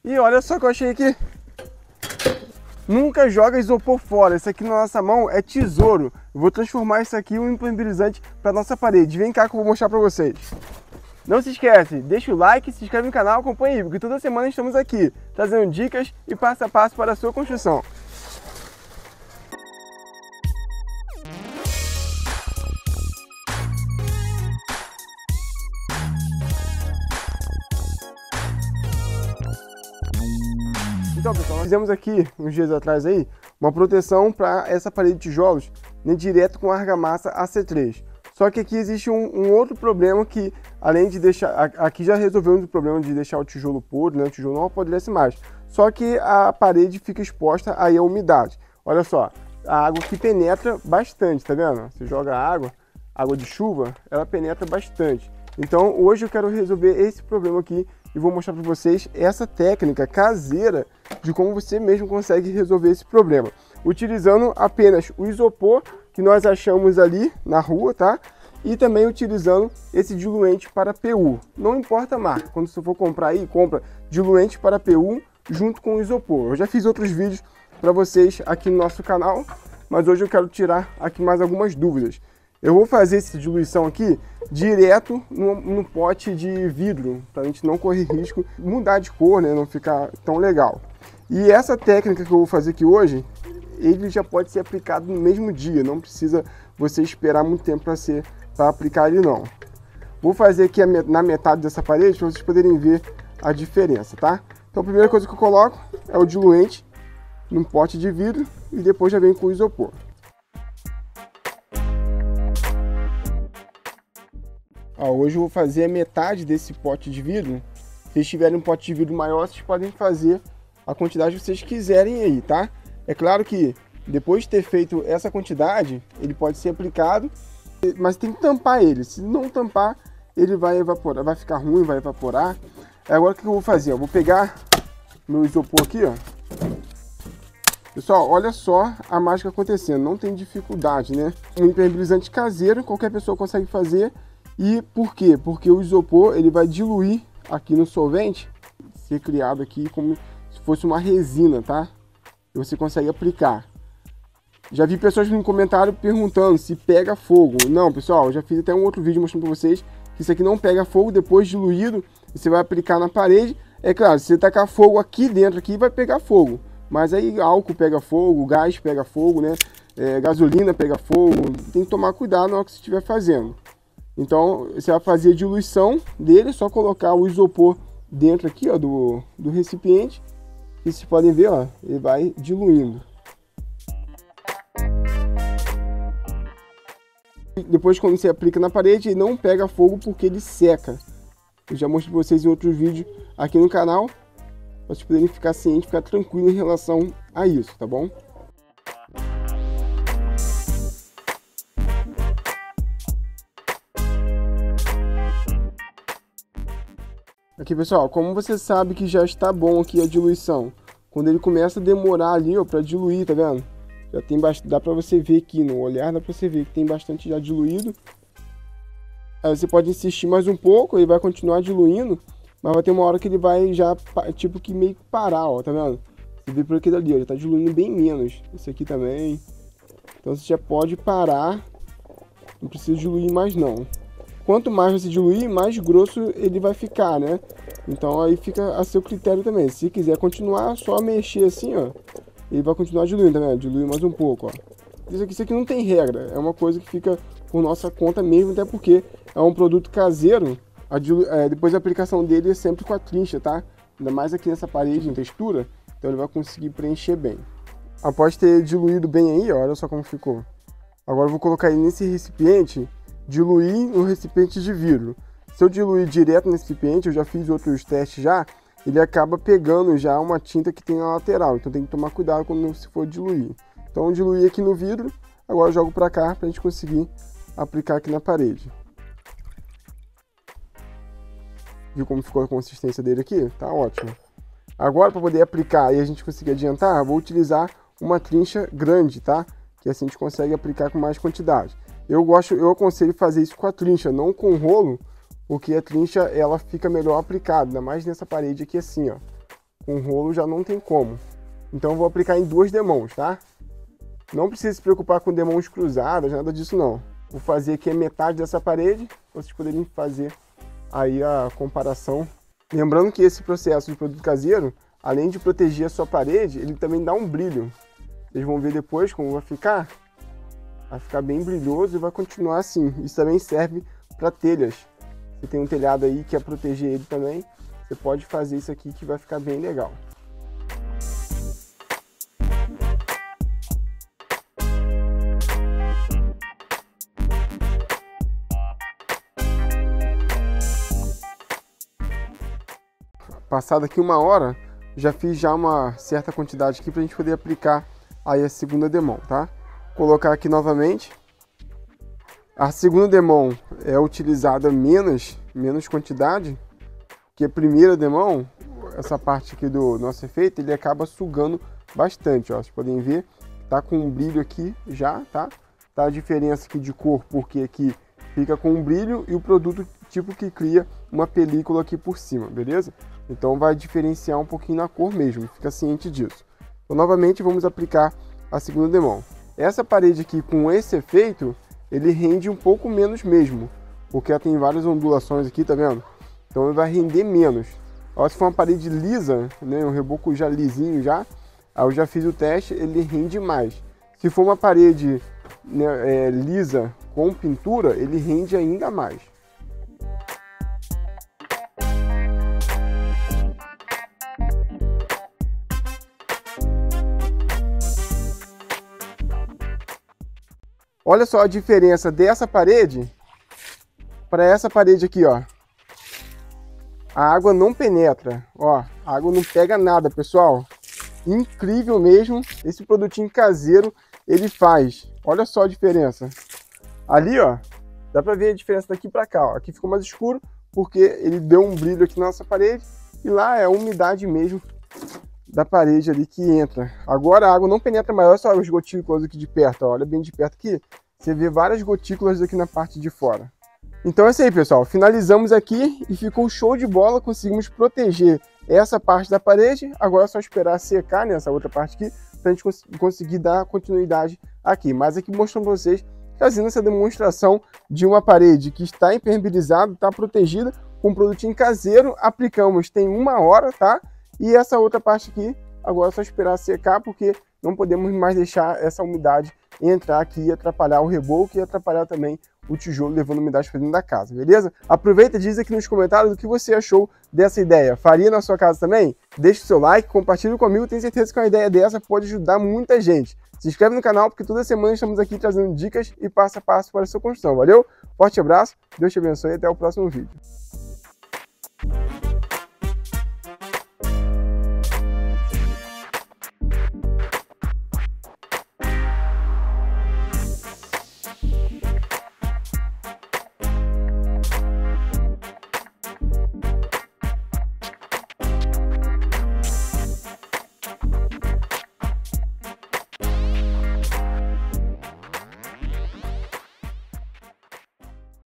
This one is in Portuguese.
E olha só que eu achei aqui. Nunca joga isopor fora. Isso aqui na nossa mão é tesouro. Eu vou transformar isso aqui em um impermeabilizante para nossa parede. Vem cá que eu vou mostrar para vocês. Não se esquece, deixa o like, se inscreve no canal, acompanha aí, porque toda semana estamos aqui, trazendo dicas e passo a passo para a sua construção. Então pessoal, nós fizemos aqui, uns dias atrás aí, uma proteção para essa parede de tijolos, né, direto com argamassa AC3. Só que aqui existe um outro problema que, além de deixar... Aqui já resolvemos o problema de deixar o tijolo podre, né, o tijolo não apodrece mais. Só que a parede fica exposta aí à umidade. Olha só, a água aqui penetra bastante, tá vendo? Você joga água de chuva, ela penetra bastante. Então hoje eu quero resolver esse problema aqui e vou mostrar para vocês essa técnica caseira de como você mesmo consegue resolver esse problema. Utilizando apenas o isopor que nós achamos ali na rua, tá? E também utilizando esse diluente para PU. Não importa a marca, quando você for comprar aí, compra diluente para PU junto com o isopor. Eu já fiz outros vídeos para vocês aqui no nosso canal, mas hoje eu quero tirar aqui mais algumas dúvidas. Eu vou fazer essa diluição aqui direto no pote de vidro, para a gente não correr risco, mudar de cor, né, não ficar tão legal. E essa técnica que eu vou fazer aqui hoje, ele já pode ser aplicado no mesmo dia, não precisa você esperar muito tempo para aplicar ele não. Vou fazer aqui na metade dessa parede para vocês poderem ver a diferença, tá? Então a primeira coisa que eu coloco é o diluente num pote de vidro e depois já vem com o isopor. Hoje eu vou fazer a metade desse pote de vidro. Se vocês tiverem um pote de vidro maior, vocês podem fazer a quantidade que vocês quiserem aí, tá? É claro que depois de ter feito essa quantidade, ele pode ser aplicado, mas tem que tampar ele. Se não tampar, ele vai evaporar, vai ficar ruim, vai evaporar. Agora o que eu vou fazer? Eu vou pegar meu isopor aqui, ó. Pessoal, olha só a mágica acontecendo, não tem dificuldade, né? Um impermeabilizante caseiro, qualquer pessoa consegue fazer. E por quê? Porque o isopor ele vai diluir aqui no solvente, ser criado aqui como se fosse uma resina, tá? E você consegue aplicar. Já vi pessoas no comentário perguntando se pega fogo. Não, pessoal, eu já fiz até um outro vídeo mostrando para vocês que isso aqui não pega fogo depois diluído. Você vai aplicar na parede. É claro, se você tacar fogo aqui dentro, aqui vai pegar fogo. Mas aí álcool pega fogo, gás pega fogo, né? Gasolina pega fogo. Tem que tomar cuidado na hora que você estiver fazendo. Então, você vai fazer a diluição dele, só colocar o isopor dentro aqui, ó, do recipiente. E vocês podem ver, ó, ele vai diluindo. Depois, quando você aplica na parede, ele não pega fogo porque ele seca. Eu já mostrei para vocês em outros vídeos aqui no canal, para vocês poderem ficar cientes, ficar tranquilo em relação a isso, tá bom? Aqui pessoal, como você sabe que já está bom aqui a diluição, quando ele começa a demorar ali, ó, para diluir, tá vendo? Já tem bastante, dá para você ver aqui no olhar, dá para você ver que tem bastante já diluído. Aí você pode insistir mais um pouco, ele vai continuar diluindo, mas vai ter uma hora que ele vai já, tipo que meio que parar, ó, tá vendo? Você vê por aquilo ali, ó, ele tá diluindo bem menos. Esse aqui também. Então você já pode parar, não precisa diluir mais não. Quanto mais você diluir, mais grosso ele vai ficar, né? Então aí fica a seu critério também. Se quiser continuar, só mexer assim, ó. Ele vai continuar diluindo, tá vendo? Diluir mais um pouco, ó. Isso aqui não tem regra. É uma coisa que fica por nossa conta mesmo, até porque é um produto caseiro. Depois da aplicação dele é sempre com a trincha, tá? Ainda mais aqui nessa parede em textura. Então ele vai conseguir preencher bem. Após ter diluído bem aí, ó, olha só como ficou. Agora eu vou colocar ele nesse recipiente, diluir no recipiente de vidro. Se eu diluir direto nesse recipiente, eu já fiz outros testes já, ele acaba pegando já uma tinta que tem na lateral, então tem que tomar cuidado quando se for diluir. Então eu diluí aqui no vidro, agora eu jogo para cá para a gente conseguir aplicar aqui na parede. Viu como ficou a consistência dele aqui? Tá ótimo. Agora para poder aplicar e a gente conseguir adiantar, eu vou utilizar uma trincha grande, tá? Que assim a gente consegue aplicar com mais quantidade. Eu aconselho fazer isso com a trincha, não com o rolo, porque a trincha ela fica melhor aplicada, ainda mais nessa parede aqui assim, ó. Com rolo já não tem como. Então eu vou aplicar em 2 demãos, tá? Não precisa se preocupar com demãos cruzadas, nada disso não. Vou fazer aqui a metade dessa parede, para vocês poderem fazer aí a comparação. Lembrando que esse processo de produto caseiro, além de proteger a sua parede, ele também dá um brilho. Vocês vão ver depois como vai ficar. Vai ficar bem brilhoso e vai continuar assim. Isso também serve para telhas. Você tem um telhado aí que quer proteger ele também, você pode fazer isso aqui que vai ficar bem legal. Passado aqui 1 hora, já fiz já uma certa quantidade aqui para a gente poder aplicar aí a segunda demão, tá? Colocar aqui novamente. A segunda demão é utilizada menos quantidade que a primeira demão. Essa parte aqui do nosso efeito, ele acaba sugando bastante, ó. Vocês podem ver, tá com um brilho aqui já, tá? Tá a diferença aqui de cor, porque aqui fica com um brilho e o produto tipo que cria uma película aqui por cima, beleza? Então vai diferenciar um pouquinho na cor mesmo, fica ciente disso. Então novamente vamos aplicar a segunda demão. Essa parede aqui com esse efeito, ele rende um pouco menos mesmo, porque ela tem várias ondulações aqui, tá vendo? Então ele vai render menos. Ó, se for uma parede lisa, né, um reboco já lisinho já, aí eu já fiz o teste, ele rende mais. Se for uma parede, né, lisa com pintura, ele rende ainda mais. Olha só a diferença dessa parede para essa parede aqui, ó. A água não penetra, ó. A água não pega nada, pessoal. Incrível mesmo. Esse produtinho caseiro, ele faz. Olha só a diferença. Ali, ó, dá para ver a diferença daqui para cá, ó. Aqui ficou mais escuro porque ele deu um brilho aqui na nossa parede. E lá é a umidade mesmo da parede ali que entra. Agora a água não penetra mais. Olha só as gotículas aqui de perto, ó. Olha bem de perto aqui. Você vê várias gotículas aqui na parte de fora. Então é isso aí, pessoal. Finalizamos aqui e ficou show de bola. Conseguimos proteger essa parte da parede. Agora é só esperar secar nessa outra parte aqui para a gente conseguir dar continuidade aqui. Mas aqui mostrando para vocês, fazendo essa demonstração de uma parede que está impermeabilizada, está protegida com um produtinho caseiro. Aplicamos tem 1 hora, tá? E essa outra parte aqui, agora é só esperar secar, porque não podemos mais deixar essa umidade entrar aqui e atrapalhar o reboco e atrapalhar também o tijolo levando umidade para dentro da casa, beleza? Aproveita e diz aqui nos comentários o que você achou dessa ideia. Faria na sua casa também? Deixe o seu like, compartilhe comigo, tenho certeza que uma ideia dessa pode ajudar muita gente. Se inscreve no canal, porque toda semana estamos aqui trazendo dicas e passo a passo para a sua construção, valeu? Forte abraço, Deus te abençoe e até o próximo vídeo.